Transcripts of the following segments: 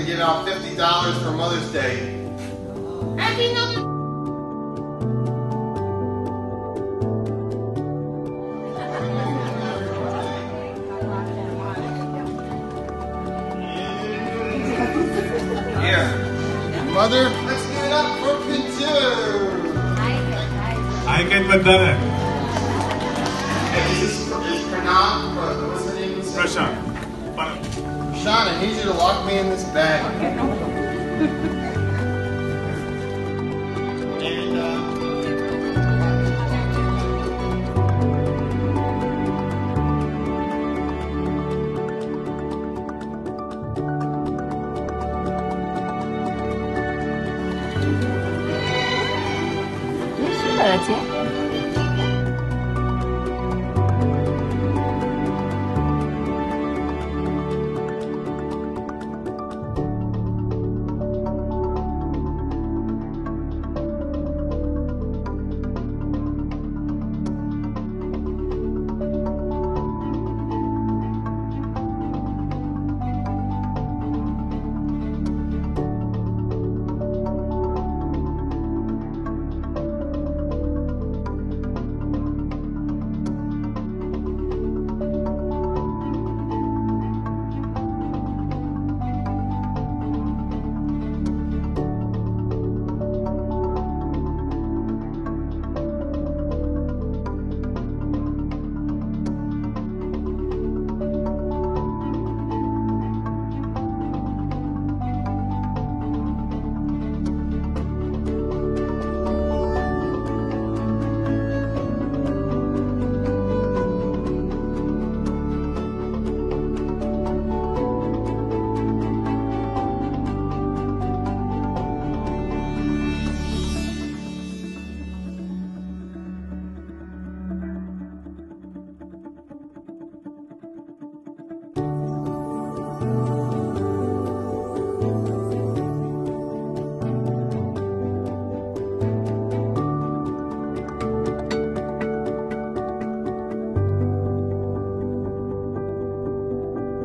give out $50 for Mother's Day. Happy Mother's Day! Here. Mother, let's give it up for Pintu! I can put that in. This is Param. What's the name of this? Prashant. Param. Sean, I need you to lock me in this bag. Słuchajcie.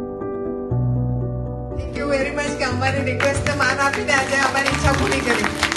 Thank you very much कि हमारी request माना आपने आज हमारी इच्छा पूरी करी।